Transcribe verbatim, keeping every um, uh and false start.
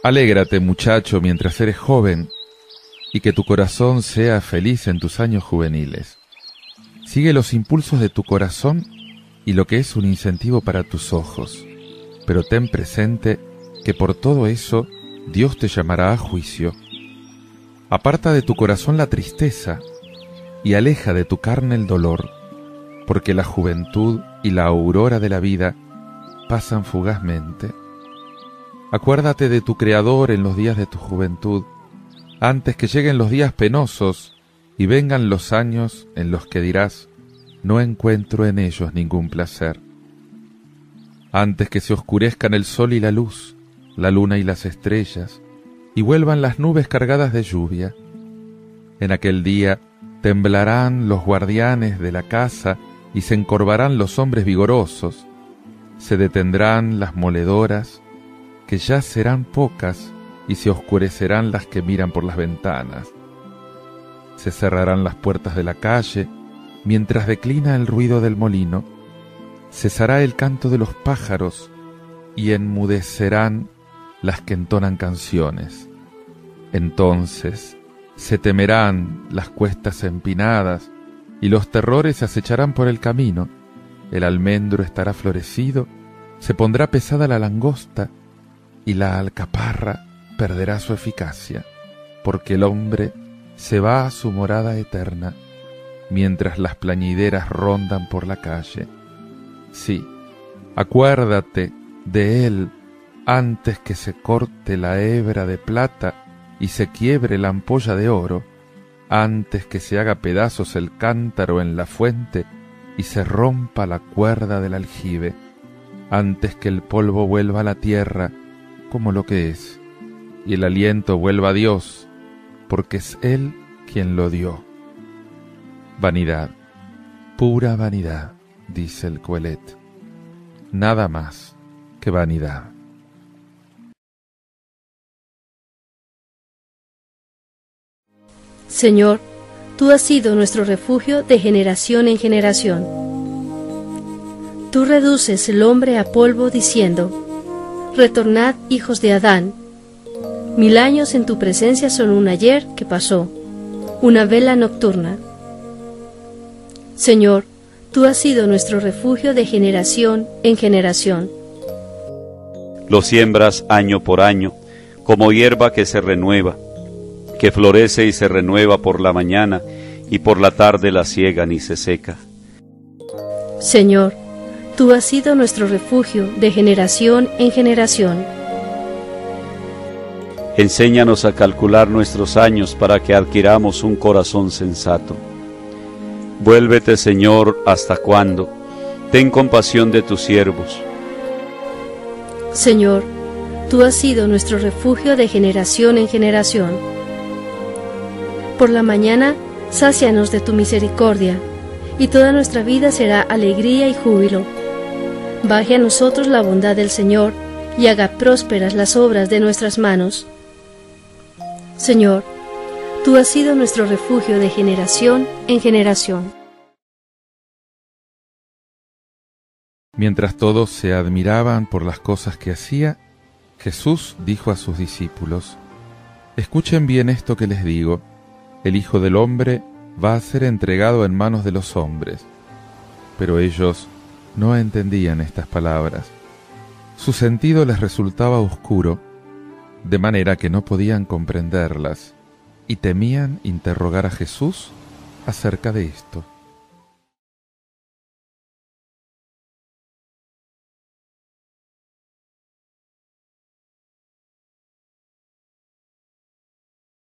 Alégrate, muchacho, mientras eres joven, y que tu corazón sea feliz en tus años juveniles. Sigue los impulsos de tu corazón y lo que es un incentivo para tus ojos, pero ten presente que por todo eso Dios te llamará a juicio. Aparta de tu corazón la tristeza y aleja de tu carne el dolor, porque la juventud y la aurora de la vida pasan fugazmente. Acuérdate de tu Creador en los días de tu juventud, antes que lleguen los días penosos y vengan los años en los que dirás, no encuentro en ellos ningún placer. Antes que se oscurezcan el sol y la luz, la luna y las estrellas, y vuelvan las nubes cargadas de lluvia. En aquel día temblarán los guardianes de la casa y se encorvarán los hombres vigorosos, se detendrán las moledoras, que ya serán pocas, y se oscurecerán las que miran por las ventanas. Se cerrarán las puertas de la calle, mientras declina el ruido del molino. Cesará el canto de los pájaros, y enmudecerán las que entonan canciones. Entonces se temerán las cuestas empinadas, y los terrores se acecharán por el camino. El almendro estará florecido, se pondrá pesada la langosta, y la alcaparra perderá su eficacia, porque el hombre se va a su morada eterna, mientras las plañideras rondan por la calle. Sí, acuérdate de él antes que se corte la hebra de plata y se quiebre la ampolla de oro, antes que se haga pedazos el cántaro en la fuente y se rompa la cuerda del aljibe, antes que el polvo vuelva a la tierra como lo que es, y el aliento vuelva a Dios, porque es Él quien lo dio. Vanidad, pura vanidad, dice el Coelet, nada más que vanidad. Señor, tú has sido nuestro refugio de generación en generación. Tú reduces el hombre a polvo diciendo, retornad, hijos de Adán. Mil años en tu presencia son un ayer que pasó, una vela nocturna. Señor, tú has sido nuestro refugio de generación en generación. Lo siembras año por año, como hierba que se renueva, que florece y se renueva por la mañana, y por la tarde la siegan y se seca. Señor, tú has sido nuestro refugio de generación en generación. Enséñanos a calcular nuestros años para que adquiramos un corazón sensato. Vuélvete, Señor, ¿hasta cuándo? Ten compasión de tus siervos. Señor, tú has sido nuestro refugio de generación en generación. Por la mañana, sácianos de tu misericordia, y toda nuestra vida será alegría y júbilo. Baje a nosotros la bondad del Señor, y haga prósperas las obras de nuestras manos. Señor, tú has sido nuestro refugio de generación en generación. Mientras todos se admiraban por las cosas que hacía, Jesús dijo a sus discípulos, escuchen bien esto que les digo, el Hijo del Hombre va a ser entregado en manos de los hombres. Pero ellos no entendían estas palabras. Su sentido les resultaba oscuro, de manera que no podían comprenderlas, y temían interrogar a Jesús acerca de esto.